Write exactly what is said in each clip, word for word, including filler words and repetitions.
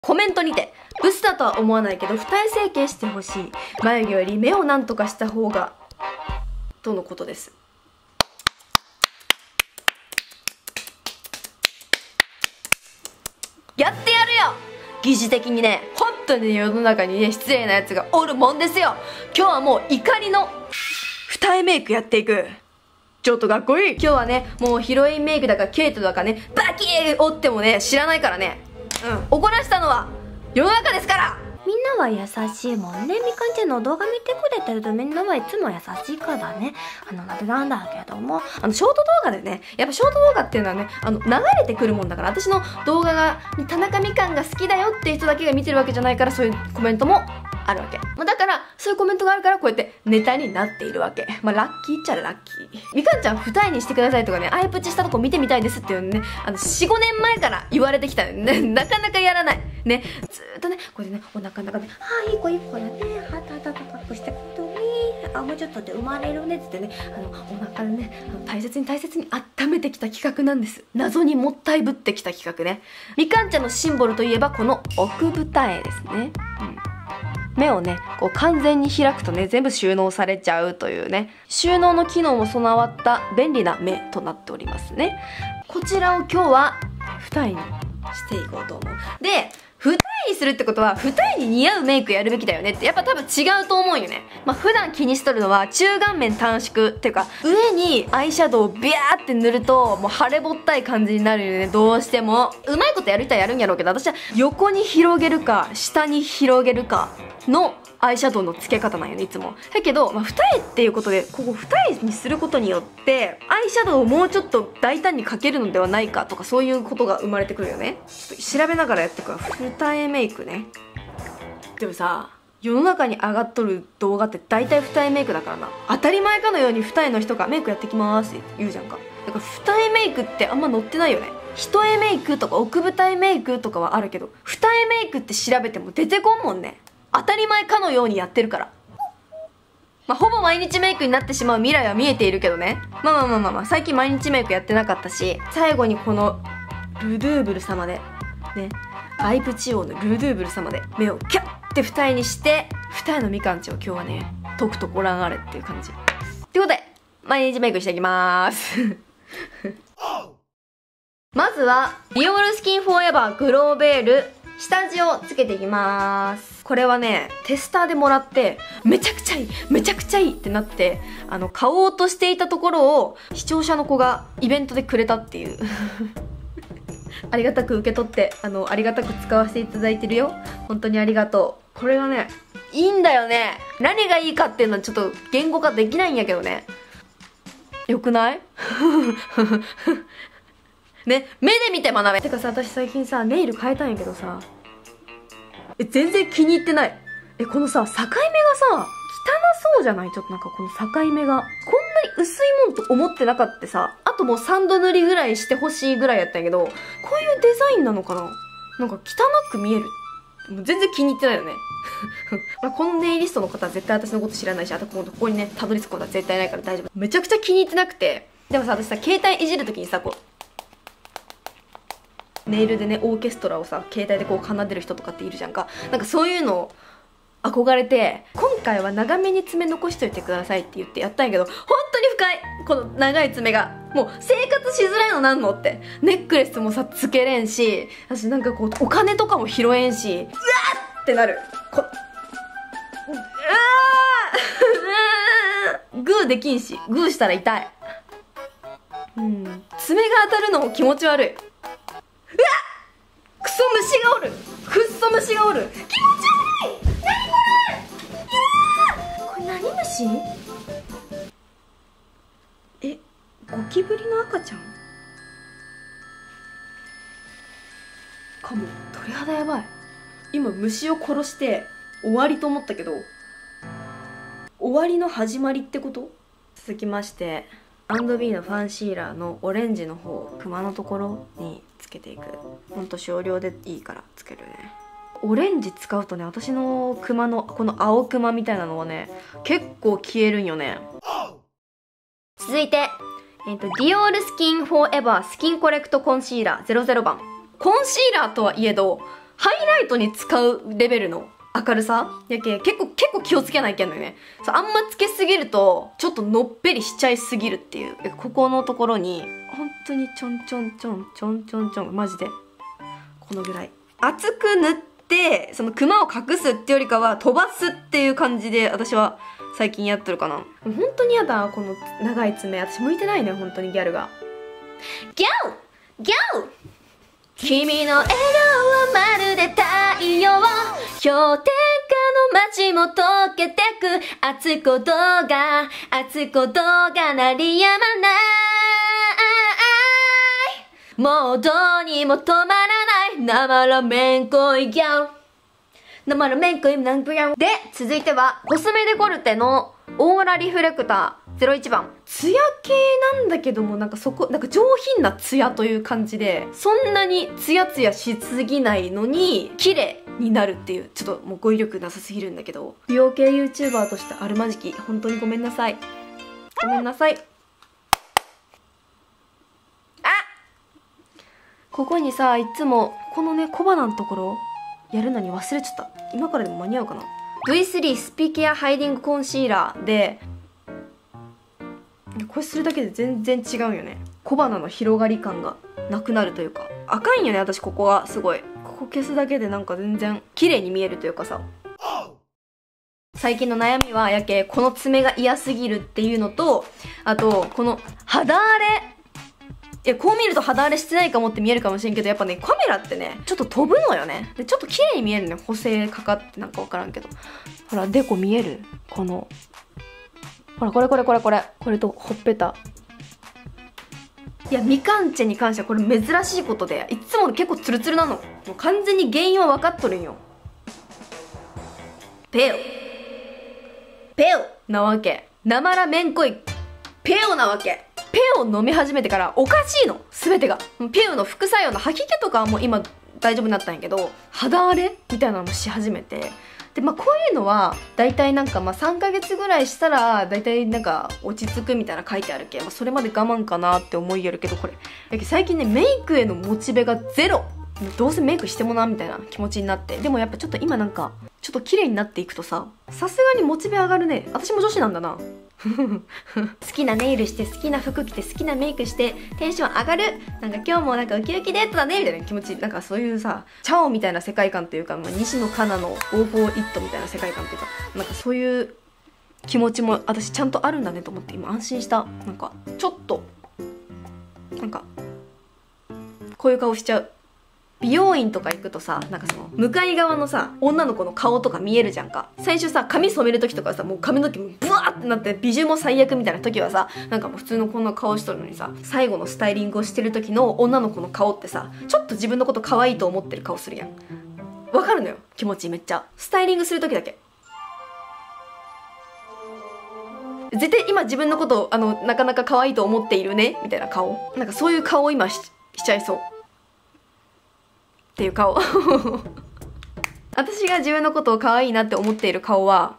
コメントにて、ブスだとは思わないけど二重整形してほしい。眉毛より目をなんとかした方が、とのことです。やってやるよ。疑似的にね、本当に世の中にね、失礼なやつがおるもんですよ。今日はもう怒りの二重メイクやっていく。ちょっとかっこいい。今日はね、もうヒロインメイクだかケイトだかね、バキー折ってもね、知らないからね。うん。怒らしたのは世の中ですから。 みんなは優しいもんね。みかんちゃんの動画見てくれてるとみんなはいつも優しいからね。あの、なんだけども。 あの、ショート動画でね、やっぱショート動画っていうのはね、あの、流れてくるもんだから、私の動画が、田中みかんが好きだよっていう人だけが見てるわけじゃないから、そういうコメントもあるわけ。まあ、だから、そういうコメントがあるから、こうやってネタになっているわけ。まあ、ラッキーっちゃラッキー。みかんちゃん二重にしてくださいとかね、アイプチしたとこ見てみたいですっていうのね、あの、よん、ごねんまえから言われてきたのね、なかなかやらない。ね、ずーっとね、これでね、お腹の中で、はあ、いい子いい子だね、はたはたたくしてくとみー、あ、もうちょっとで生まれるねってってね、あの、お腹でね、あの大切に大切に温めてきた企画なんです。謎にもったいぶってきた企画ね。みかんちゃんのシンボルといえば、この奥二重ですね。うん。目をね、こう完全に開くとね、全部収納されちゃうというね、収納の機能も備わった便利な目となっておりますね。こちらを今日は二重にしていこうと思う。で、二重にするってことは、二重に似合うメイクやるべきだよねって、やっぱ多分違うと思うよね。まあ普段気にしとるのは、中顔面短縮っていうか、上にアイシャドウをビャーって塗ると、もう腫れぼったい感じになるよね、どうしても。うまいことやる人はやるんやろうけど、私は横に広げるか、下に広げるかのアイシャドウの付け方なんよね、いつも。だけど、まあ、二重っていうことで、ここ二重にすることによって、アイシャドウをもうちょっと大胆にかけるのではないかとか、そういうことが生まれてくるよね。ちょっと調べながらやっていくわ。二重メイクね。でもさ、世の中に上がっとる動画って大体二重メイクだからな。当たり前かのように二重の人がメイクやってきますって言うじゃんか。だから二重メイクってあんま載ってないよね。一重メイクとか奥二重メイクとかはあるけど、二重メイクって調べても出てこんもんね。当たり前かのようにやってるから。まあ、ほぼ毎日メイクになってしまう未来は見えているけどね。まあまあまあまあまあ、最近毎日メイクやってなかったし、最後にこのルドゥーブル様で、ね、アイプチ王のルドゥーブル様で目をキャッて二重にして、二重のみかんちを今日はね、解くとご覧あれっていう感じ。ってことで、毎日メイクしていきまーす。まずは、ディオールスキンフォーエバーグローベール下地をつけていきまーす。これはね、テスターでもらって、めちゃくちゃいいめちゃくちゃいいってなって、あの、買おうとしていたところを、視聴者の子がイベントでくれたっていう。ありがたく受け取って、あの、ありがたく使わせていただいてるよ。本当にありがとう。これがね、いいんだよね。何がいいかっていうのはちょっと言語化できないんやけどね。よくないね、目で見て学べ。てかさ、私最近さ、ネイル変えたんやけどさ、え、全然気に入ってない。え、このさ、境目がさ、汚そうじゃない？ちょっとなんかこの境目が。こんなに薄いもんと思ってなかったさ、あともうさんど塗りぐらいしてほしいぐらいやったんやけど、こういうデザインなのかな？なんか汚く見える。もう全然気に入ってないよね。まあこのネイリストの方は絶対私のこと知らないし、あとここにね、たどり着くことは絶対ないから大丈夫。めちゃくちゃ気に入ってなくて。でもさ、私さ、携帯いじるときにさ、こう、ネイルでね、オーケストラをさ、携帯でこう奏でる人とかっているじゃんか。なんかそういうの憧れて、今回は長めに爪残しといてくださいって言ってやったんやけど、本当に深いこの長い爪が。もう生活しづらいのなんのって。ネックレスもさ、つけれんし、私なんかこう、お金とかも拾えんし、うわーってなる。こ、うわーグーできんし、グーしたら痛い。うん。爪が当たるのも気持ち悪い。クソ虫がおるクッソ虫がおる気持ち悪い何これこれ何虫え、ゴキブリの赤ちゃんかも。鳥肌やばい。今虫を殺して終わりと思ったけど、終わりの始まりってこと？続きまして、アンドビーのファンシーラーのオレンジの方、クマのところにつけていく。ほんと少量でいいからつけるね。オレンジ使うとね、私のクマのこの青クマみたいなのはね、結構消えるんよね。続いて、えっと、ディオールスキンフォーエバースキンコレクトコンシーラーゼロゼロばん。コンシーラーとはいえど、 ハイライトに使うレベルの明るさやけ、結構結構気をつけないけんのよね。そう、あんまつけすぎるとちょっとのっぺりしちゃいすぎるっていう。ここのところに本当にちょんちょんちょんちょんちょんちょん、マジでこのぐらい厚く塗って、そのクマを隠すってよりかは飛ばすっていう感じで私は最近やってるかな。本当にやだ、この長い爪。私向いてないね、本当にギャルが。ギャルギャル君の笑顔はまるで太陽、氷点下の街も溶けてく、熱いことが熱いことが鳴りやまない、もうどうにも止まらない生ラメン恋ギャル、生ラメン恋なんギャルで、続いてはコスメデコルテのオーラリフレクターゼロいちばん。ツヤ系なんだけども、なんかそこ、なんか上品なツヤという感じで、そんなにツヤツヤしすぎないのに綺麗になるっていう、ちょっともう語彙力なさすぎるんだけど、美容系 YouTuber としてあるまじき本当にごめんなさい、ごめんなさい。あ、ここにさ、いつもこのね小鼻のところやるのに忘れちゃった。今からでも間に合うかな。 ブイスリー スピケアハイディングコンシーラーで、これするだけで全然違うよね。小鼻の広がり感がなくなるというか、赤いんよね私ここがすごい。ここ消すだけでなんか全然綺麗に見えるというかさ。最近の悩みはやけ、この爪が嫌すぎるっていうのと、あとこの肌荒れ。いや、こう見ると肌荒れしてないかもって見えるかもしれんけど、やっぱねカメラってねちょっと飛ぶのよね。でちょっと綺麗に見えるね、補正かかってなんか分からんけど。ほらデコ見える、このほらこれこれこれこれこれとほっぺた。いや、ミカンチェに関してはこれ珍しいことで、いつも結構ツルツルなの。もう完全に原因は分かっとるんよ。ペオペオなわけ。生ラメン恋ペオなわけ。ペオ飲み始めてからおかしいの全てが。ペオの副作用の吐き気とかはもう今大丈夫になったんやけど、肌荒れみたいなのもし始めて、でまあこういうのは大体なんかまあさんかげつぐらいしたら大体なんか落ち着くみたいな書いてあるけ、まあ、それまで我慢かなって思いやるけど、これ最近ねメイクへのモチベがゼロ。どうせメイクしてもなみたいな気持ちになって、でもやっぱちょっと今なんかちょっと綺麗になっていくとさ、さすがにモチベ上がるね。私も女子なんだな。好きなネイルして好きな服着て好きなメイクしてテンション上がる、なんか今日もなんかウキウキデートだねみたいな気持ち、なんかそういうさチャオみたいな世界観というか、まあ、西野カナの オーフォーイットみたいな世界観というか、なんかそういう気持ちも私ちゃんとあるんだねと思って今安心した。なんかちょっとなんかこういう顔しちゃう。美容院とか行くとさ、なんかその向かい側のさ女の子の顔とか見えるじゃんか。最初さ髪染める時とかさ、もう髪の毛もブワーってなって美女も最悪みたいな時はさ、なんかもう普通のこんな顔しとるのにさ、最後のスタイリングをしてる時の女の子の顔ってさ、ちょっと自分のこと可愛いと思ってる顔するやん。わかるのよ気持ち。めっちゃスタイリングする時だけ絶対今自分のことをあのなかなか可愛いと思っているねみたいな顔、なんかそういう顔を今 し, しちゃいそうっていう顔。私が自分のことを可愛いなって思っている顔は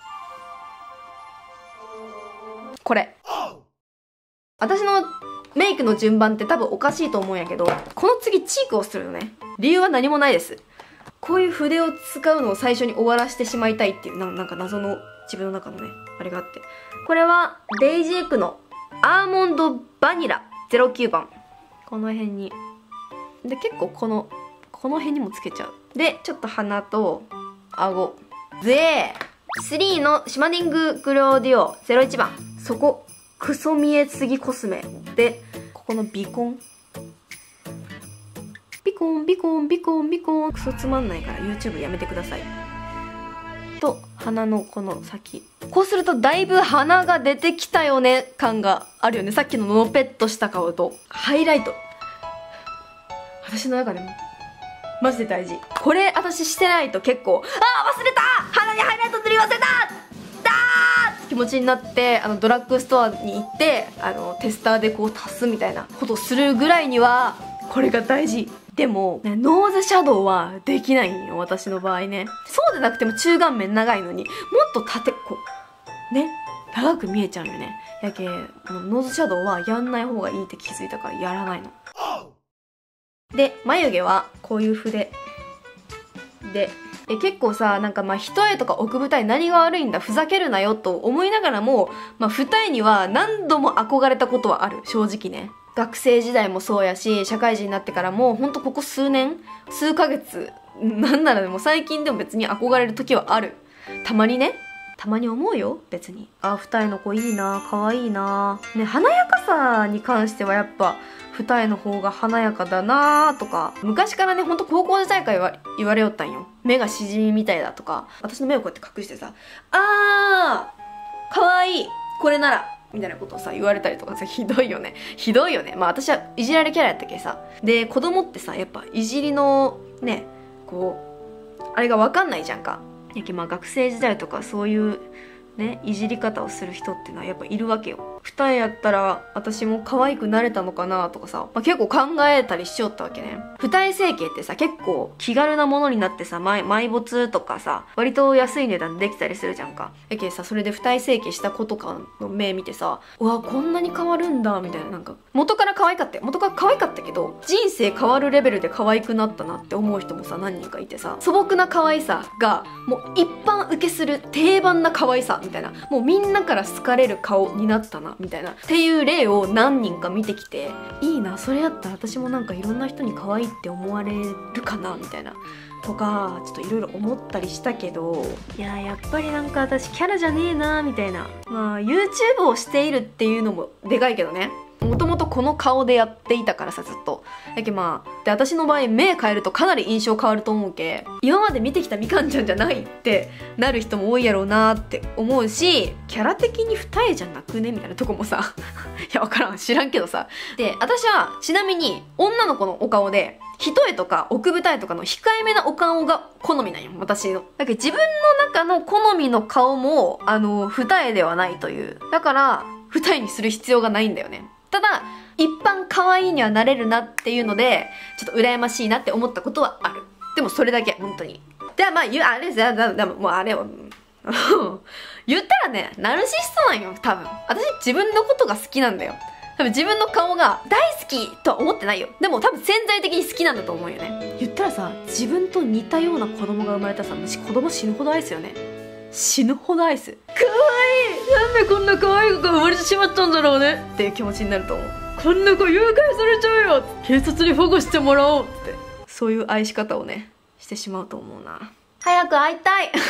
これ。私のメイクの順番って多分おかしいと思うんやけど、この次チークをするのね。理由は何もないです。こういう筆を使うのを最初に終わらせてしまいたいっていうな、なんか謎の自分の中のねあれがあって、これはデイジークのアーモンドバニラゼロきゅうばん。この辺にで結構このこの辺にもつけちゃう。でちょっと鼻と顎でスリーのシマディンググローディオゼロいちばん。そこクソ見えすぎコスメで、ここのビコンビコンビコンビコンビコン、クソつまんないから YouTube やめてください。と鼻のこの先、こうするとだいぶ鼻が出てきたよね感があるよね。さっきののぺっとした顔とハイライト、私の中でもマジで大事。これ私してないと結構、あー忘れた、鼻にハイライト塗り忘れただーって気持ちになって、あのドラッグストアに行ってあのテスターでこう足すみたいなことをするぐらいにはこれが大事。でも、ね、ノーズシャドウはできないんよ私の場合ね。そうでなくても中顔面長いのにもっと縦こうね長く見えちゃうよね。やけノーズシャドウはやんない方がいいって気づいたからやらないの。で眉毛はこういう筆でえ結構さ、なんかまあ一重とか奥二重何が悪いんだ、ふざけるなよと思いながらも、まあ二重には何度も憧れたことはある、正直ね。学生時代もそうやし、社会人になってからもほんとここ数年数ヶ月なんならでも最近でも別に憧れる時はある。たまにね、たまに思うよ、別に。あ、二重の子いいな、可愛いな。ね、華やかさに関してはやっぱ二重の方が華やかだなとか、昔からね、ほんと高校時代から言わ言われよったんよ。目がしじみみたいだとか、私の目をこうやって隠してさ、あー可愛いこれならみたいなことをさ言われたりとかさ、ひどいよね、ひどいよね。まあ私はいじられキャラやったけさ、で子供ってさやっぱいじりのねこうあれが分かんないじゃんか。やけまあ学生時代とかそういうねいじり方をする人ってのはやっぱいるわけよ。二重やったら私も可愛くなれたのかなとかさ、まあ、結構考えたりしよったわけね。二重整形ってさ結構気軽なものになってさ、埋没とかさ割と安い値段でできたりするじゃんか。やけさ、それで二重整形した子とかの目見てさ、うわこんなに変わるんだみたいな、なんか元から可愛かった元から可愛かったけど人生変わるレベルで可愛くなったなって思う人もさ何人かいてさ、素朴な可愛さがもう一般受けする定番な可愛さみたいな、もうみんなから好かれる顔になったなみたいなっていう例を何人か見てきて、いいな、それやったら私もなんかいろんな人に可愛いって思われるかなみたいなとか、ちょっといろいろ思ったりしたけど、いややっぱりなんか私キャラじゃねえなみたいな。まあ YouTube をしているっていうのもでかいけどね、もともとこの顔でやっていたからさずっとやけ。まあで私の場合目変えるとかなり印象変わると思うけ、今まで見てきたみかんちゃんじゃないってなる人も多いやろうなって思うし、キャラ的に二重じゃなくねみたいなとこもさいやわからん、知らんけどさ。で私はちなみに女の子のお顔で一重とか奥二重とかの控えめなお顔が好みなんよ、私の。だけど自分の中の好みの顔もあの二重ではないという、だから二重にする必要がないんだよね。ただ一般可愛いにはなれるなっていうのでちょっと羨ましいなって思ったことはある。でもそれだけ、本当に。ではまあ言うあれですよ、でももうあれは言ったらねナルシストなんよ多分。私自分のことが好きなんだよ多分。自分の顔が大好きとは思ってないよ。でも多分潜在的に好きなんだと思うよね。言ったらさ、自分と似たような子供が生まれたらさ、私子供死ぬほど愛すよね。死ぬほど愛す。かわいい、なんでこんな可愛い子が生まれてしまったんだろうねっていう気持ちになると思う。こんな子誘拐されちゃうよ、警察に保護してもらおうって、そういう愛し方をねしてしまうと思うな。早く会いたい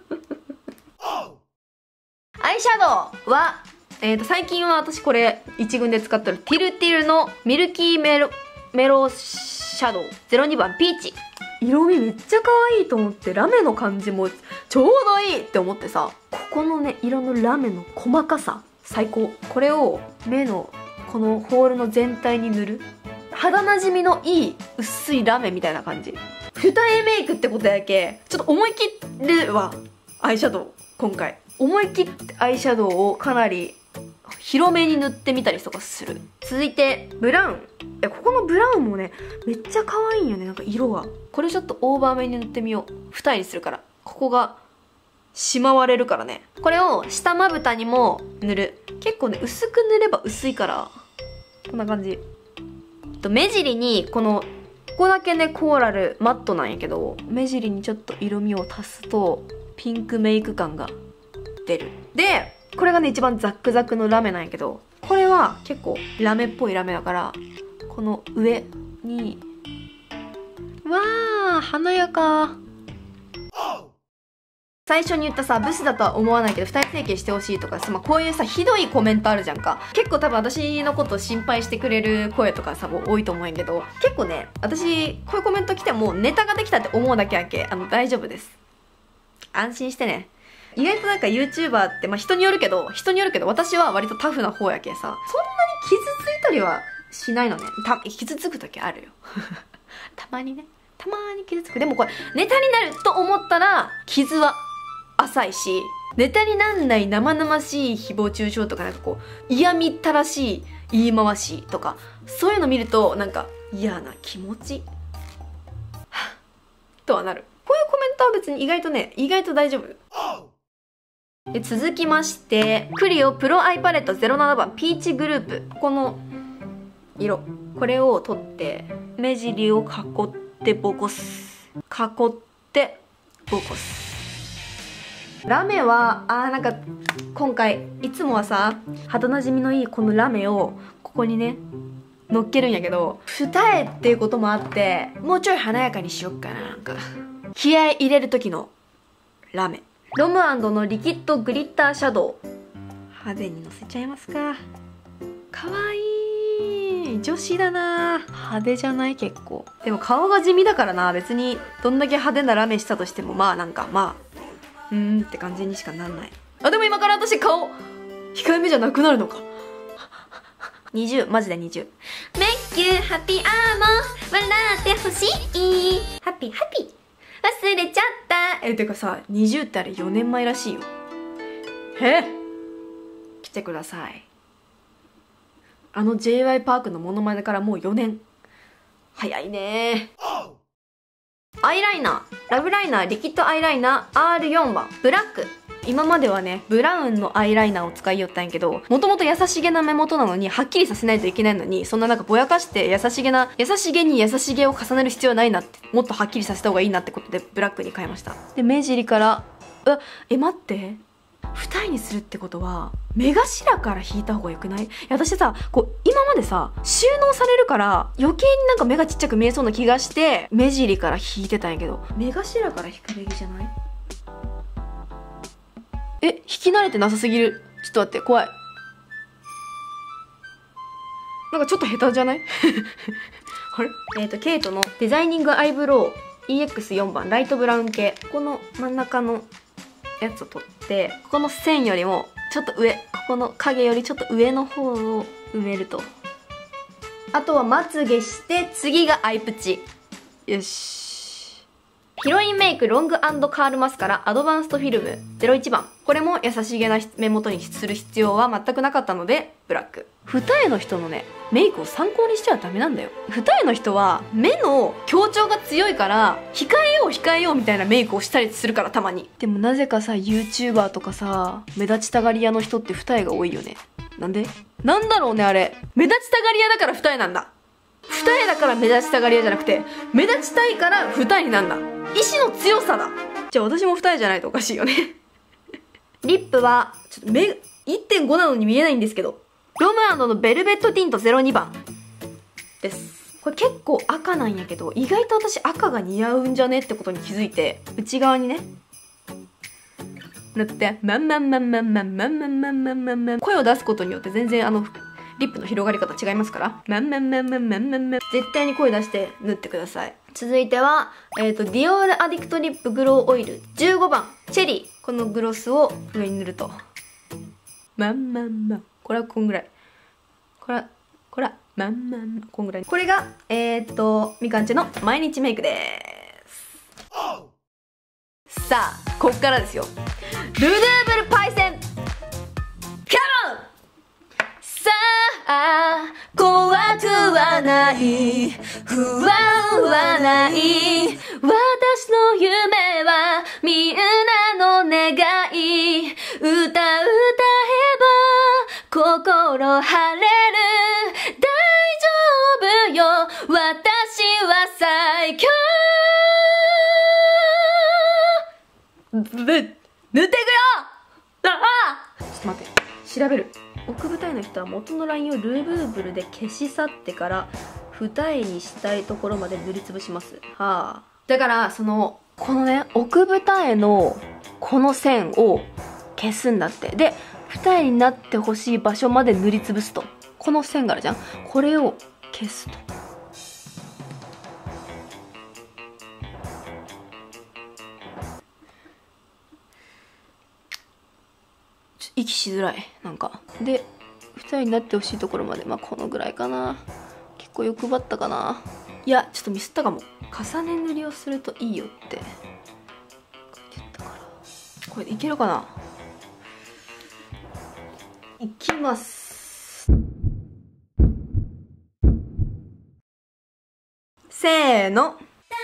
アイシャドウはえーと最近は私これ一軍で使ってるティルティルのミルキーメロメロシャドウゼロにばんピーチ。色味めっちゃ可愛いと思って、ラメの感じもちょうどいいって思ってさ、ここのね色のラメの細かさ最高。これを目のこのホールの全体に塗る、肌なじみのいい薄いラメみたいな感じ。二重メイクってことやけちょっと思い切るわ、アイシャドウ今回思い切ってアイシャドウをかなり広めに塗ってみたりとかする。続いてブラウン。いやここのブラウンもねめっちゃ可愛いんよね、なんか色が。これちょっとオーバーめに塗ってみよう。二重にするから、ここがしまわれるからね。これを下まぶたにも塗る。結構ね薄く塗れば薄いからこんな感じ。と目尻にこのここだけねコーラルマットなんやけど、目尻にちょっと色味を足すとピンクメイク感が出る。でこれがね一番ザックザクのラメなんやけど、これは結構ラメっぽいラメだから、この上にわー華やか。最初に言ったさ、ブスだとは思わないけど二重整形してほしいとかさ、まあ、こういうさひどいコメントあるじゃんか。結構多分私のことを心配してくれる声とかさ多いと思うんやけど、結構ね私こういうコメント来てもネタができたって思うだけやけ、あの大丈夫です、安心してね。意外となんか YouTuber ってまあ人によるけど人によるけど私は割とタフな方やけさ、そんなに傷ついたりはしないのね。た傷つく時あるよたまにね、たまに傷つく。でもこれネタになると思ったら傷は浅いし、ネタになんない生々しい誹謗中傷とかなんかこう嫌みったらしい言い回しとかそういうの見るとなんか嫌な気持ちはっとはなる。こういうコメントは別に意外とね意外と大丈夫。で続きましてクリオプロアイパレットゼロななばんピーチグループ。この色これを取って目尻を囲ってボコす、囲っでボーコス。ラメはあーなんか今回いつもはさ肌なじみのいいこのラメをここにね乗っけるんやけど、二重っていうこともあってもうちょい華やかにしよっかな。なんか気合い入れる時のラメ、ロムアンドのリキッドグリッターシャドウ、派手にのせちゃいますか。かわいい女子だな。派手じゃない？結構でも顔が地味だからな。別にどんだけ派手なラメしたとしてもまあなんかまあうーんって感じにしかなんない。あ、でも今から私顔控えめじゃなくなるのか。にじゅう、マジでにじゅう。 Make you happy あーも笑ってほしい。ハッピーハッピー忘れちゃった。 え、てかさ、にじゅうってあれよねんまえらしいよ。へ来てください。あの ジェイワイ パークのモノマネからもうよねん。早いねー。アイライナー、ラブライナー、リキッドアイライナー アールよん 番、ブラック。今まではね、ブラウンのアイライナーを使いよったんやけど、もともと優しげな目元なのに、はっきりさせないといけないのに、そんななんかぼやかして優しげな、優しげに優しげを重ねる必要はないなって、もっとはっきりさせた方がいいなってことで、ブラックに変えました。で、目尻から、あ、え、待って。二重にするってことは、目頭から引いた方がよくない？いや、私さ、こう、今までさ、収納されるから、余計になんか目がちっちゃく見えそうな気がして、目尻から引いてたんやけど、目頭から引くべきじゃない？え、引き慣れてなさすぎる。ちょっと待って、怖い。なんかちょっと下手じゃない？あれ？えっと、ケイトのデザイニングアイブロウ イーエックスよん 番、ライトブラウン系。ここの真ん中のやつを取って、ここの線よりもちょっと上、ここの影よりちょっと上の方を埋めると。あとはまつげして、次がアイプチ。よし。ヒロインメイクロング&カールマスカラアドバンストフィルムゼロいちばん。これも優しげな目元にする必要は全くなかったのでブラック。二重の人のねメイクを参考にしてはダメなんだよ。二重の人は目の強調が強いから控えよう控えようみたいなメイクをしたりするから、たまに。でもなぜかさ YouTuber とかさ目立ちたがり屋の人って二重が多いよね。なんでなんだろうね。あれ目立ちたがり屋だから二重なんだ。二重だから目立ちたがり屋じゃなくて、目立ちたいから二重になんだ。意志の強さだ。じゃあ私も二重じゃないとおかしいよね。リップはちょっと目 いってんご なのに見えないんですけど、ロムアンドのベルベットティントゼロにばんです。これ結構赤なんやけど、意外と私赤が似合うんじゃねってことに気づいて、内側にね塗ってマンマンマンマンマンマンマンマンマンマンマン声を出すことによって全然あのリップの広がり方違いますから、マンマンマンマンマンマンマン絶対に声出して塗ってください。続いては、えっと、ディオールアディクトリップグローオイルじゅうごばん、チェリー。このグロスを上に塗ると。マンマンマン。これはこんぐらい。これは、これは、マンマンマン。こんぐらい。これが、えー、っと、みかんちの毎日メイクでーす。さあ、こっからですよ。ルヌーブルパイセンカモン。さあ、怖くはない、不安はない、私の夢はみんなの願い、歌歌えば心晴れる、大丈夫よ、私は最強。ぶ、塗っていくよ。ああちょっと待って、調べる。奥二重の人は元のラインをルーブーブルで消し去ってから二重にしたいところまで塗りつぶします。はあ。だからそのこのね奥二重のこの線を消すんだって。で二重になってほしい場所まで塗りつぶすと。この線があるじゃん。これを消すと。息しづらいなんかで二重になってほしいところまでまあこのぐらいかな。結構欲張ったかな。いやちょっとミスったかも。重ね塗りをするといいよって言ったから、これいけるかな。いきます。せーの。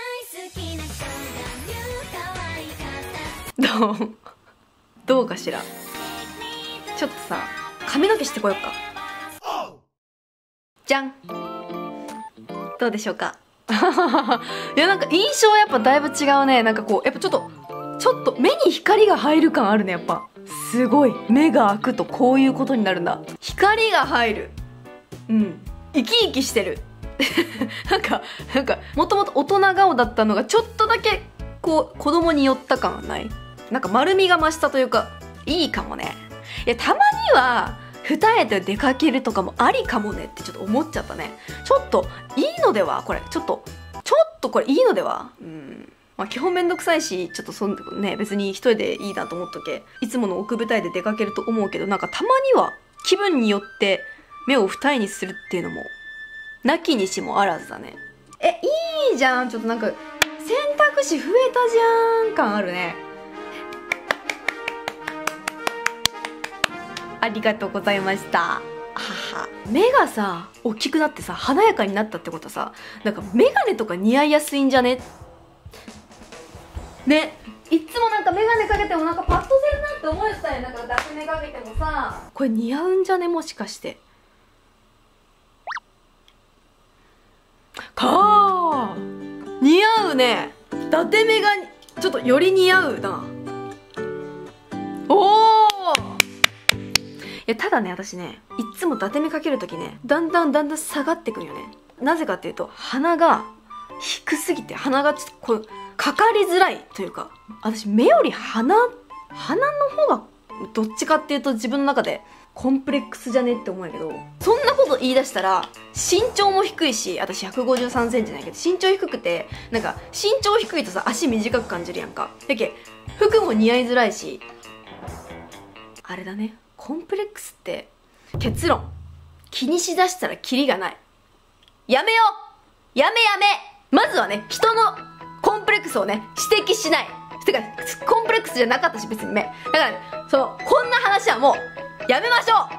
どうどうかしら。ちょっとさ髪の毛してこよっか。じゃん。どうでしょうか。 いやなんか印象はやっぱだいぶ違うね。なんかこうやっぱちょっとちょっと目に光が入る感あるね。やっぱすごい目が開くとこういうことになるんだ。光が入る。うん生き生きしてる。なんかなんかもともと大人顔だったのがちょっとだけこう子供に寄った感はない？なんか丸みが増したというかいいかもね。いやたまには二重で出かけるとかもありかもねってちょっと思っちゃったね。ちょっといいのではこれちょっとちょっとこれいいのでは。うんまあ基本めんどくさいしちょっとそんね別に一人でいいなと思っとけ。いつもの奥舞台で出かけると思うけどなんかたまには気分によって目を二重にするっていうのもなきにしもあらずだね。えいいじゃん。ちょっとなんか選択肢増えたじゃん感あるね。ありがとうございました。はは目がさ大きくなってさ華やかになったってことはさなんかメガネとか似合いやすいんじゃねね。いつもなんかメガネかけてもなんかパッとせんなって思えてたよ。なんかダスメかけてもさこれ似合うんじゃねもしかしてかー似合うね。伊達目がちょっとより似合うな。おーいやただね私ねいつも伊達目かけるときねだんだんだんだん下がってくんよね。なぜかっていうと鼻が低すぎて鼻がちょっとこうかかりづらいというか私目より鼻鼻の方がどっちかっていうと自分の中でコンプレックスじゃねって思うんやけどそんなこと言い出したら身長も低いし私ひゃくごじゅうさんセンチなんやけど身長低くてなんか身長低いとさ足短く感じるやんか。だけ服も似合いづらいしあれだねコンプレックスって結論気にしだしたらキリがない。やめようやめやめまずはね人のコンプレックスをね指摘しない。てかコンプレックスじゃなかったし別にねだから、ね、そのこんな話はもうやめましょう。